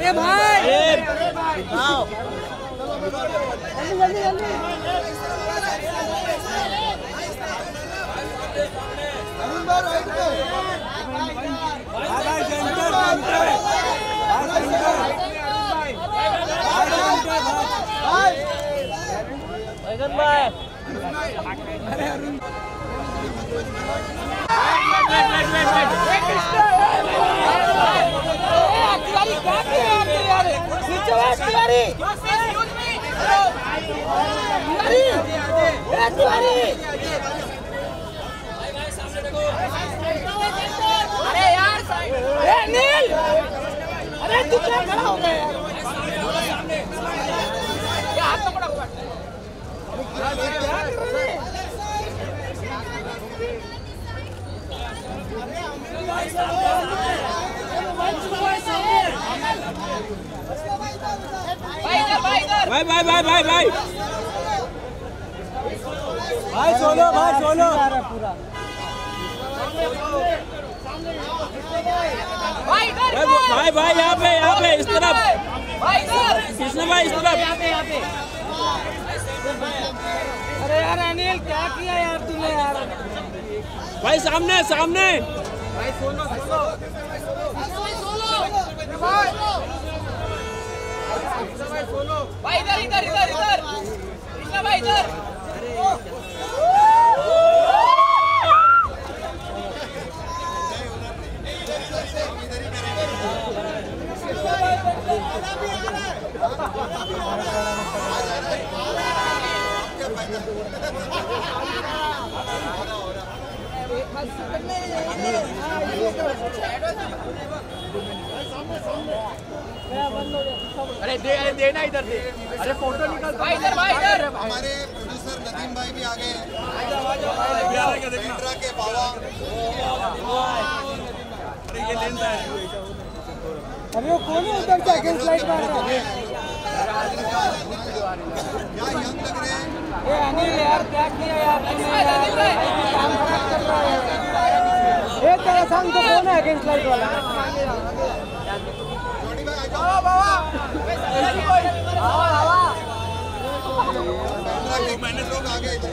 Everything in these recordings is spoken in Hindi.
अरे भाई जल्दी जल्दी अरे अरुण अरे यार नील अरे तू क्या खड़ा हो गया यार क्या हाथ पकड़ा हुआ भाई सोलो पूरा भाई यहाँ पे इस तरफ कृष्ण भाई इस तरफ अरे यार अनिल क्या किया यार तूने यार भाई सामने भाई सोलो भाई इधर कृष्णा भाई इधर अरे देना इधर दे अरे फोटो निकाल भाई इधर हमारे प्रोड्यूसर नदीम भाई भी आ गए के बाबा अरे ये लेंस है अरे वो कौन है उधर से अगेंस्ट लाइट मार रहा है क्या यंग लग रहे हैं ये अनिल यार क्या किया यार काम खराब कर रहा है एक तेरा संग तो कौन है अगेंस्ट लाइट वाला मैंने लोग आगे इधर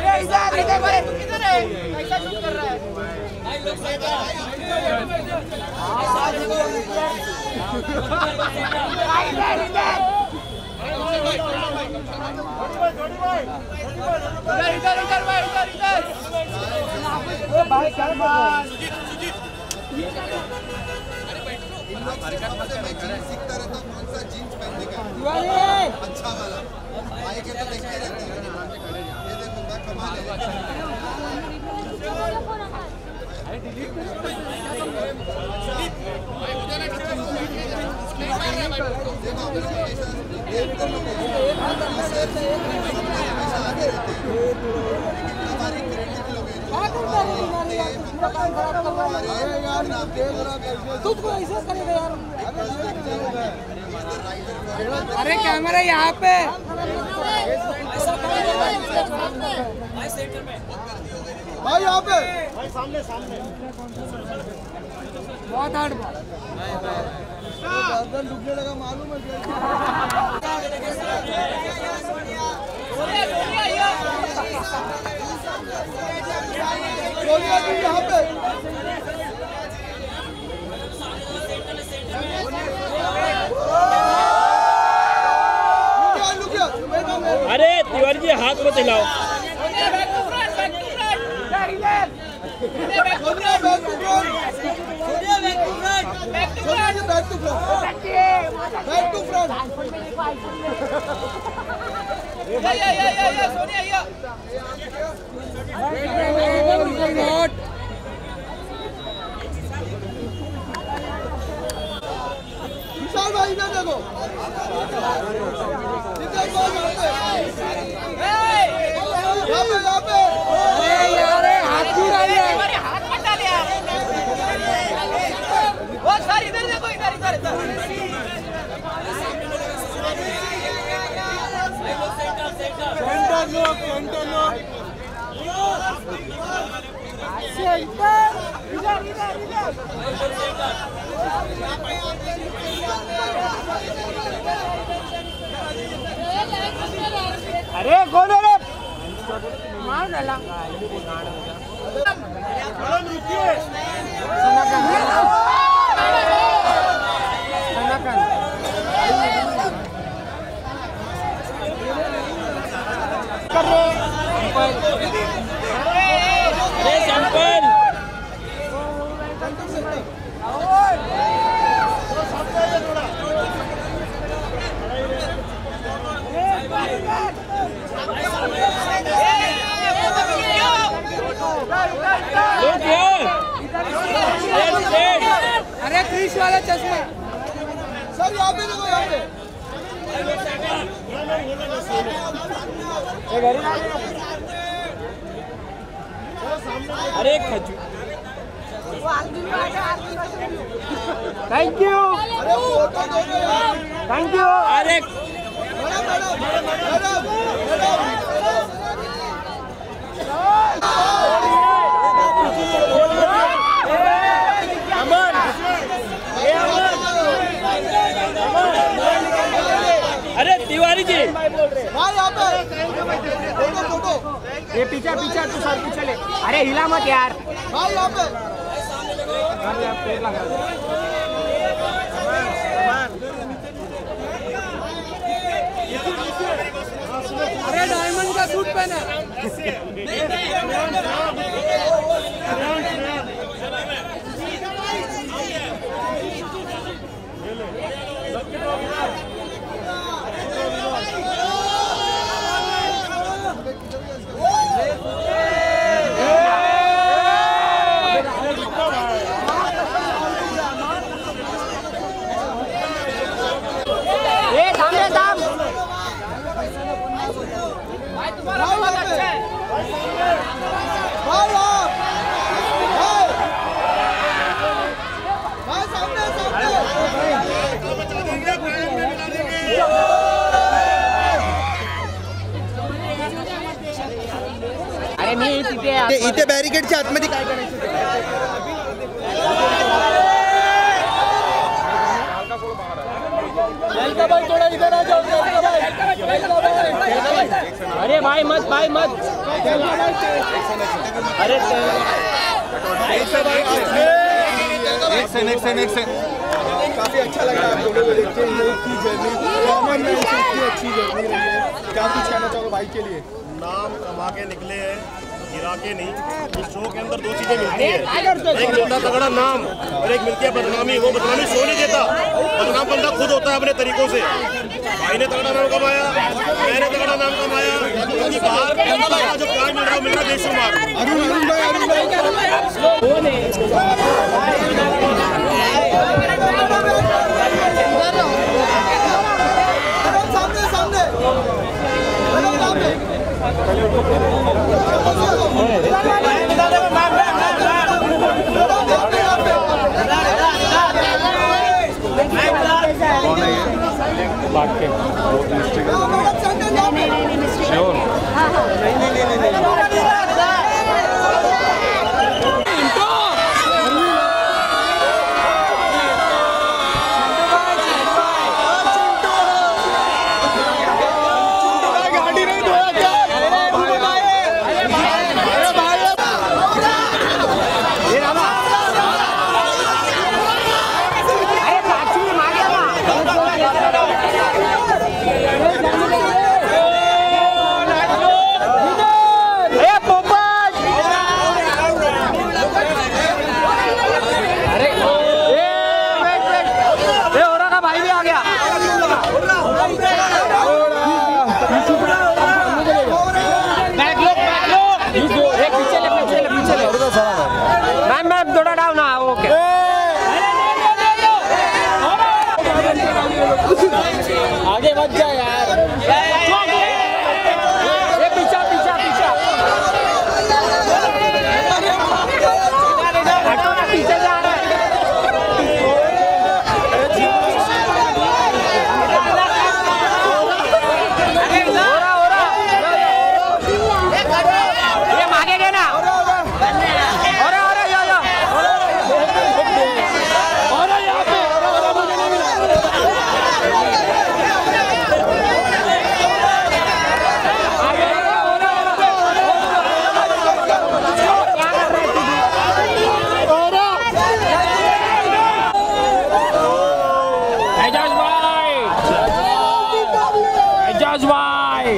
है कैसा शूट कर रहा है इधर भाई क्या बात सीखता रहता कौन सा जीन्स पहनने का अच्छा वाला भाई के तो देखते रहते हैं ये देखो क्या कमाल है तुझको ऐसा करेगा यार अरे कैमरा यहाँ पे भाई यहाँ पे भाई सामने बहुत हार्ड गर्दन डूबने लगा मालूम है यहाँ पे अरे तिवारी जी हाथ मत हिलाओ विशाल भाई इधर देखो यहाँ पे यार हाथ क्यों डाल रहा है हाथ मत डाल यार वो सर इधर देखो इधर सेंटर लोग इधर अरे क्रिश वाला चश्मा सर यहाँ पे देखो यहाँ पे अरे खजू थैंक यू थैंक यू अरे अरे तिवारी जी भाई यहाँ पे फोटो ये पीछे पीछे तू सर पीछे ले अरे हिला मत यार भाई यहाँ पे अरे डायमंड का सूट पहना अरे मी इथे बॅरिकेडच्या आतमध्ये काय करायचं थोड़ा इधर आ जाओ अरे भाई मत अरे एक से काफी अच्छा लगा आप लोगों को देख के की जर्नी कॉमन मैन से इतनी अच्छी जर्नी रही है। क्या कुछ कहना चाहोगे भाई के लिए? नाम कमा के निकले हैं, गिरा के नहीं। इस शो के अंदर दो चीजें मिलती है, एक मिलता तगड़ा नाम और एक मिलती है बदनामी। वो बदनामी शो नहीं देता, बदनाम बंदा खुद होता है अपने तरीकों से। भाई ने तगड़ा नाम कमाया, मैंने तगड़ा नाम कमाया, क्योंकि बाहर जो प्यार मिल रहा है मिलना बेशुमार। मैम थोड़ा डाउन ओके आगे मत जा यार पीछा पीछा पीछा पीछे जा रहा है ये मांगे गए ना एजाज भाई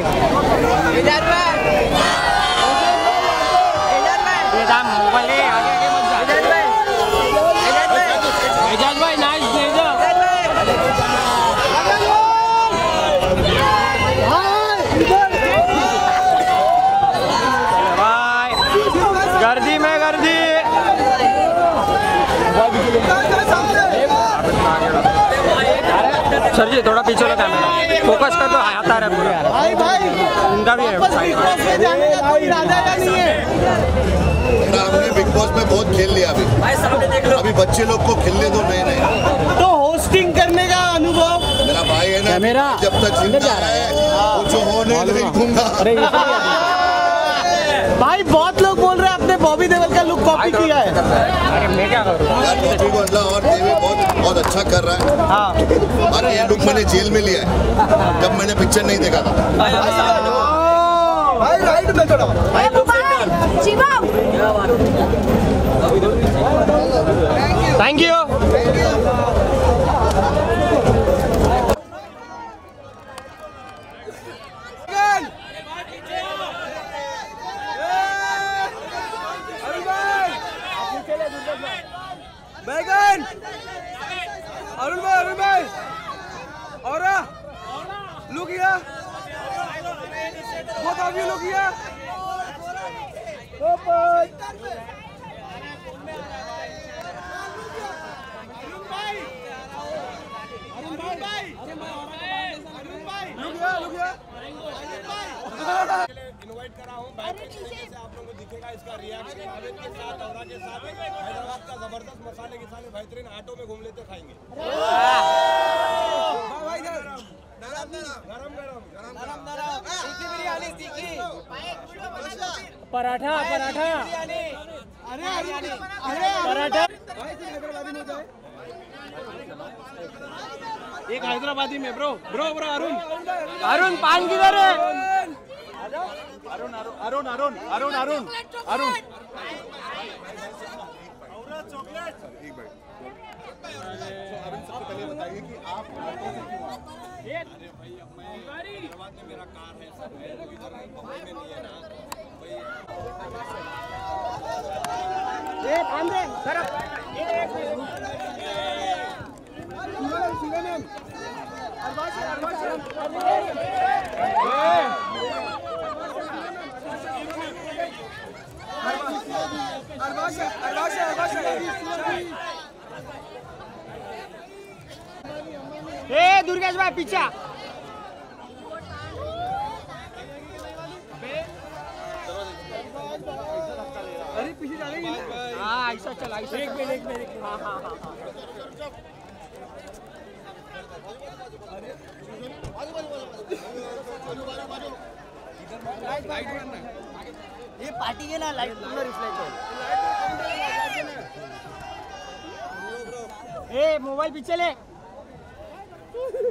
एजाज भाई नाइस गर्दी में गर्दी सर जी थोड़ा पीछे लो कैमरा फोकस कर दो आता रहा पूरा भाई भाई उनका भी है हमने बिग बॉस में बहुत खेल लिया अभी बच्चे लोग को खेलने दो नए नए। तो होस्टिंग करने का अनुभव मेरा भाई है ना जब तक जिंदा है कुछ होने नहीं दूंगा। भाई बहुत लोग बोल रहे हैं आपने बॉबी देओल का लुक कॉपी किया है। अरे मैं क्या करूँ यार बॉबी बदला और देवी बहुत अच्छा कर रहा है। हाँ बाकी ये लुक मैंने जेल में लिया है जब मैंने पिक्चर नहीं देखा था। भाई राइट में थोड़ा थैंक यू बैगन अरुण भाई और look here both of you look here open invite करा हूँ जैसे आप लोगों को दिखेगा इसका रिएक्शन आवेद के साथ औरा के साथ हैदराबाद का जबरदस्त मसाले के साथ बेहतरीन ऑटो में घूम लेते खाएंगे। पराठा पराठा अरे पराठा हैदराबादी में जाए एक हैदराबादी में ब्रो अरुण पान किधर है अरुण सबसे पहले बताइए कि आप हैदराबाद में मेरा कार है सब है इधर बम्बई में नहीं है ना दुर्गेश भाई पीछे अरे पीछे जाएगी हाँ ऐसा चल ऐसा एक मिनट हाँ ये पार्टी है ना लाइट पूरा रिफ्लेक्ट हो ए मोबाइल पीछे ले